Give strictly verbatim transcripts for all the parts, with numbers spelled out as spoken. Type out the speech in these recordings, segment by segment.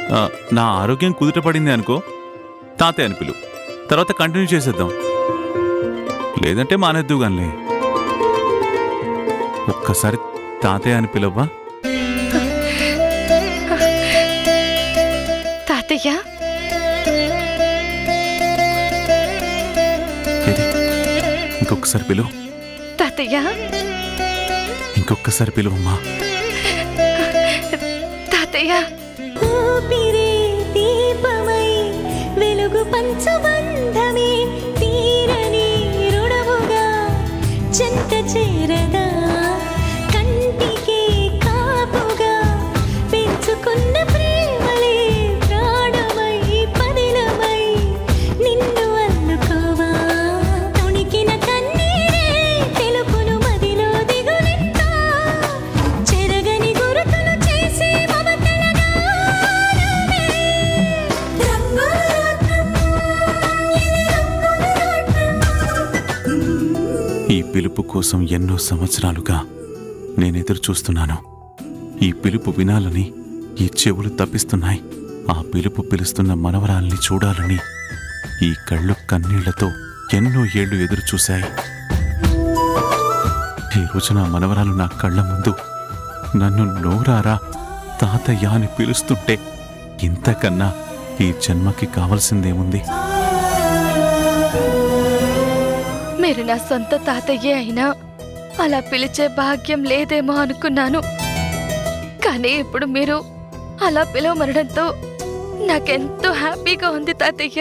నా ఆరోగ్యం కుదుట పడింది అనుకో, తాతయ్య అని పిలువు. తర్వాత కంటిన్యూ చేసేద్దాం, లేదంటే మానేద్దు గానిలే. ఒక్కసారి తాతయ్య అని పిలవ్వా? తాతయ్య ఇంకొకసారి పిలువు. తాతయ్య ఇంకొకసారి పిలువమ్మా. తాతయ్య దీపమై వెలుగు పంచబంధమే తీరని రుణముగా చెంత చేరదా కంటికి కాపుగా పెంచుకున్న ప్రేమలే ప్రాణమై పదిలమై నిన్ను అల్లుకోవా తొణికిన కన్నీరే తెలుపును మదిలో దిగులెంత చెరగని గురుతులు చేసి మమతల గానమే రంగుల రాట్నం ఇది రంగుల రాట్నం. ఈ పిలుపు కోసం ఎన్నో సంవత్సరాలుగా నేనెదురు చూస్తున్నాను. ఈ పిలుపు వినాలని ఈ చెవులు తప్పిస్తున్నాయి. ఆ పిలుపు పిలుస్తున్న మనవరాల్ని చూడాలని ఈ కళ్ళు కన్నీళ్లతో ఎన్నో ఏళ్లు ఎదురు చూశాయి. ఈ రోజు నా మనవరాలు నా కళ్ళ ముందు నన్ను నోరారా తాతయ్య అని పిలుస్తుంటే ఇంతకన్నా ఈ జన్మకి కావలసిందేముంది? మీరు నా సొంత తాతయ్యే అయినా అలా పిలిచే భాగ్యం లేదేమో అనుకున్నాను. కానీ ఇప్పుడు మీరు అలా పిలవమనడంతో నాకెంతో హ్యాపీగా ఉంది తాతయ్య.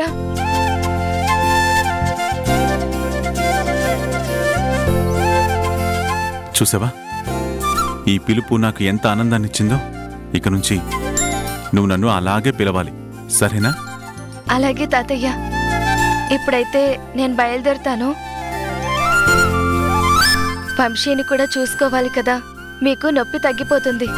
చూసావా ఈ పిలుపు నాకు ఎంత ఆనందాన్నిచ్చిందో? ఇక నుంచి నువ్వు నన్ను అలాగే పిలవాలి, సరేనా? అలాగే తాతయ్య. ఇప్పుడైతే నేను బయలుదేరుతాను. వంశీని కూడా చూసుకోవాలి కదా, మీకు నొప్పి తగ్గిపోతుంది.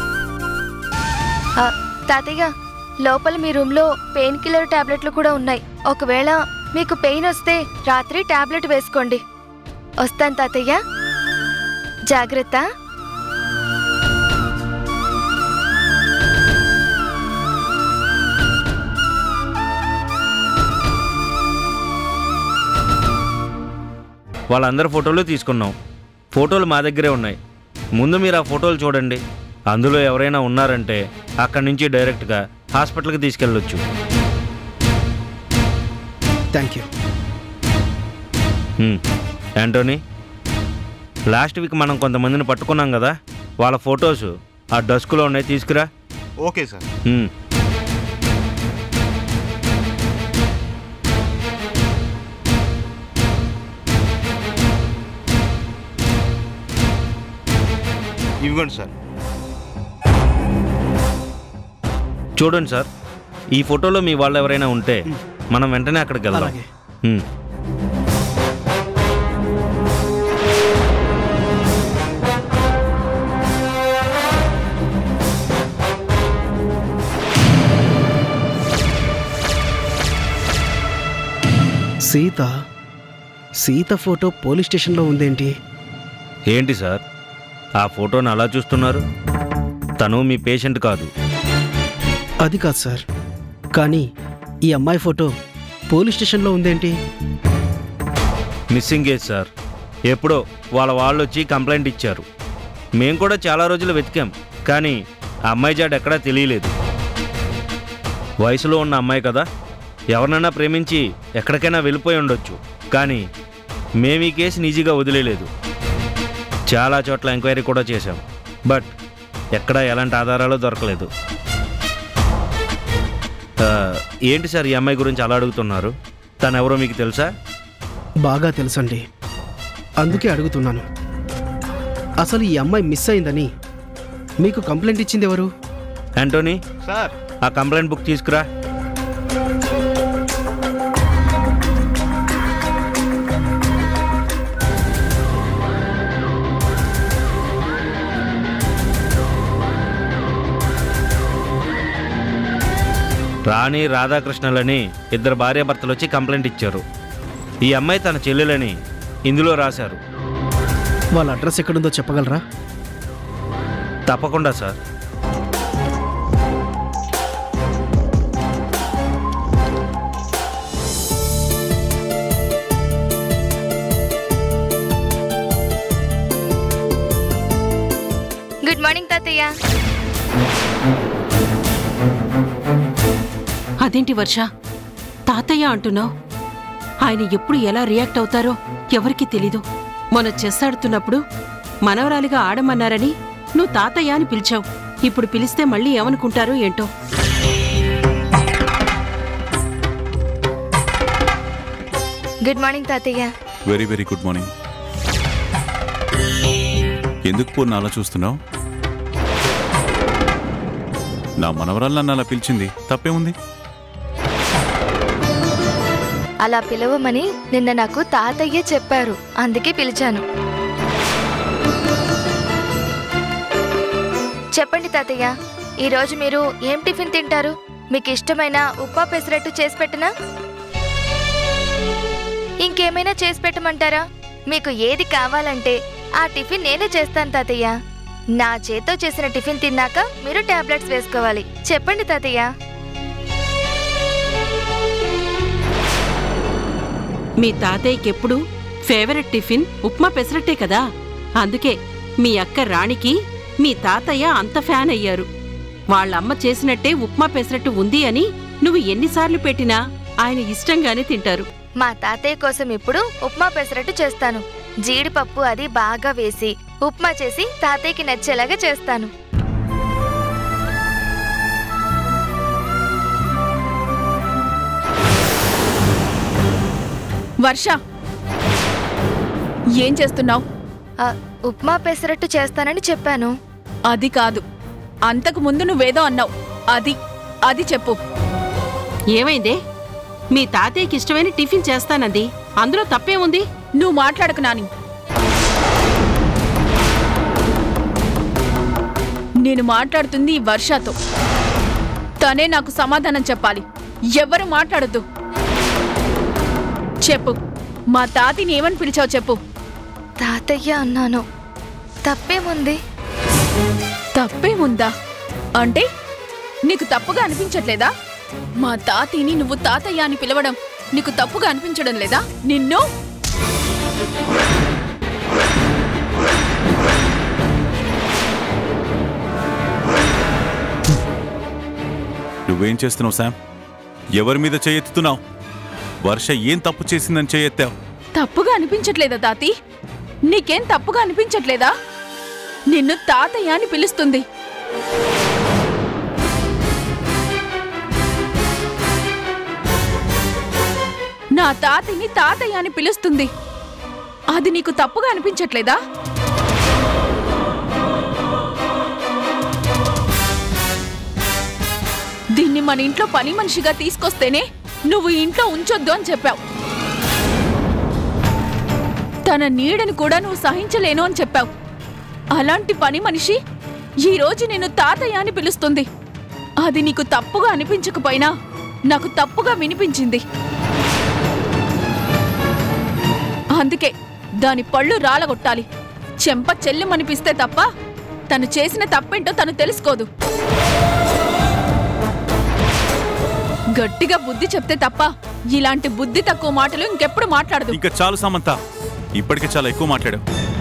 తాతయ్య, లోపల మీ రూమ్లో పెయిన్ కిల్లర్ టాబ్లెట్లు కూడా ఉన్నాయి. ఒకవేళ మీకు పెయిన్ వస్తే రాత్రి టాబ్లెట్ వేసుకోండి. వస్తాను తాతయ్య, జాగ్రత్త. వాళ్ళందరి ఫోటోలు తీసుకున్నాం. ఫోటోలు మా దగ్గరే ఉన్నాయి. ముందు మీరు ఆ ఫోటోలు చూడండి. అందులో ఎవరైనా ఉన్నారంటే అక్కడి నుంచి డైరెక్ట్గా హాస్పిటల్కి తీసుకెళ్ళొచ్చు. Thank you. Antony, last week మనం కొంతమందిని పట్టుకున్నాం కదా, వాళ్ళ ఫొటోస్ ఆ డస్క్లో ఉన్నాయి, తీసుకురా. Okay sir. ఇవ్వండి సార్. చూడండి సార్, ఈ ఫోటోలో మీ వాళ్ళు ఎవరైనా ఉంటే మనం వెంటనే అక్కడికి వెళ్దాం. సీత సీత ఫోటో పోలీస్ స్టేషన్లో ఉందేంటి? ఏంటి సార్ ఆ ఫోటోని అలా చూస్తున్నారు? తను మీ పేషెంట్ కాదు. అది కాదు సార్, కానీ ఈ అమ్మాయి ఫోటో పోలీస్ స్టేషన్లో ఉందేంటి? Missing case sir. ఎప్పుడో వాళ్ళ వాళ్ళు వచ్చి కంప్లైంట్ ఇచ్చారు. మేము కూడా చాలా రోజులు వెతికాం, కానీ ఆ అమ్మాయి జాడ ఎక్కడా తెలియలేదు. వయసులో ఉన్న అమ్మాయి కదా, ఎవరినైనా ప్రేమించి ఎక్కడికైనా వెళ్ళిపోయి ఉండొచ్చు. కానీ మేము ఈ కేసుని ఈజీగా వదిలేలేదు. చాలా చోట్ల ఎంక్వైరీ కూడా చేశాం, బట్ ఎక్కడా ఎలాంటి ఆధారాలు దొరకలేదు. ఏంటి సార్ ఈ అమ్మాయి గురించి అలా అడుగుతున్నారు? తను ఎవరో మీకు తెలుసా? బాగా తెలుసండి, అందుకే అడుగుతున్నాను. అసలు ఈ అమ్మాయి మిస్ అయిందని మీకు కంప్లైంట్ ఇచ్చింది ఎవరు? యాంటోనీ సార్, ఆ కంప్లైంట్ బుక్ తీసుకురా. రాణి రాధాకృష్ణలని ఇద్దరు భార్యాభర్తలు వచ్చి కంప్లైంట్ ఇచ్చారు. ఈ అమ్మాయి తన చెల్లెలని ఇందులో రాశారు. వాళ్ళ అడ్రస్ ఎక్కడుందో చెప్పగలరా? తప్పకుండా సార్. గుడ్ మార్నింగ్ తాతయ్య. అదేంటి వర్ష, తాతయ్య అంటున్నావు? ఆయన ఎప్పుడు ఎలా రియాక్ట్ అవుతారో ఎవరికీ తెలీదు. మొన్న చెస్ ఆడుతున్నప్పుడు మనవరాలిగా ఆడమన్నారని నువ్వు తాతయ్య అని పిలిచావు. ఇప్పుడు పిలిస్తే మళ్ళీ ఏమనుకుంటారో ఏంటో. గుడ్ మార్నింగ్ తాతయ్య. Very very good morning. ఎందుకు పూర్ణ అలా చూస్తున్నావు? నా మనవరాలు నన్ను అలా పిలిచింది, తప్పేముంది? అలా పిలవమని నిన్న నాకు తాతయ్య చెప్పారు, అందుకే పిలిచాను. చెప్పండి తాతయ్య, ఈరోజు మీరు ఏం టిఫిన్ తింటారు? మీకు ఇష్టమైన ఉప్మా పెసరట్టు చేసి పెట్టనా? ఇంకేమైనా చేసి పెట్టమంటారా? మీకు ఏది కావాలంటే ఆ టిఫిన్ నేనే చేస్తాను తాతయ్య. నా చేత్తో చేసిన టిఫిన్ తిన్నాక మీరు టాబ్లెట్స్ వేసుకోవాలి. చెప్పండి తాతయ్య. మీ తాతయ్యకెప్పుడు ఫేవరెట్ టిఫిన్ ఉప్మా పెసరట్టే కదా. అందుకే మీ అక్క రాణికి మీ తాతయ్య అంత ఫ్యాన్ అయ్యారు. వాళ్ళమ్మ చేసినట్టే ఉప్మా పెసరట్టు ఉంది అని నువ్వు ఎన్నిసార్లు పెట్టినా ఆయన ఇష్టంగానే తింటారు. మా తాతయ్య కోసం ఇప్పుడు ఉప్మా పెసరట్టు చేస్తాను. జీడిపప్పు అది బాగా వేసి ఉప్మా చేసి తాతయ్యకి నచ్చేలాగా చేస్తాను. వర్ష, ఏం చేస్తున్నావు? ఉప్మా పెసరట్టు చేస్తానని చెప్పాను. అది కాదు, అంతకు ముందు నువ్వేదో అన్నావు. అది అది చెప్పు. ఏమైందే? మీ తాతయ్యకి ఇష్టమైన టిఫిన్ చేస్తానంది, అందులో తప్పేముంది? నువ్వు మాట్లాడకు నాని. నేను మాట్లాడుతుంది ఈ వర్షతో. తనే నాకు సమాధానం చెప్పాలి. ఎవరు మాట్లాడొద్దు. చెప్పు, మా తాతని ఏమని పిలిచావు చెప్పు. తాతయ్య అన్నాను. తప్పేముంది? తప్పేముందా అంటే నీకు తప్పుగా అనిపించట్లేదా? మా తాతని నువ్వు తాతయ్య అని పిలవడం నీకు తప్పుగా అనిపించడం లేదా? నిన్ను నువ్వేం చేస్తున్నావు శామ్? ఎవరి మీద చేయెత్తుతున్నావు? వర్ష ఏం తప్పు చేసిందని చేయెత్తావు? తప్పుగా అనిపించట్లేదా తాతి? నీకేం తప్పుగా అనిపించట్లేదా? నిన్ను తాతయ్య అని పిలుస్తుంది. నా తాతయ్యని తాతయ్య అని పిలుస్తుంది. అది నీకు తప్పుగా అనిపించట్లేదా? దీన్ని మన ఇంట్లో పని మనిషిగా తీసుకొస్తేనే నువ్వు ఇంట్లో ఉంచొద్దు అని చెప్పావు. తన నీడని కూడా నువ్వు సహించలేను అని చెప్పావు. అలాంటి పని మనిషి ఈరోజు నిన్ను తాతయ్య అని పిలుస్తుంది. అది నీకు తప్పుగా అనిపించకపోయినా నాకు తప్పుగా వినిపించింది. అందుకే దాని పళ్ళు రాలగొట్టాలి. చెంప చెల్లెమనిపిస్తే తప్ప తను చేసిన తప్పేంటో తను తెలుసుకోదు. గట్టిగా బుద్ధి చెప్తే తప్ప ఇలాంటి బుద్ధి తక్కువ మాటలు ఇంకెప్పుడు మాట్లాడదు. ఇంకా చాలు సమంత, ఇప్పటికే చాలా ఎక్కువ మాట్లాడావు.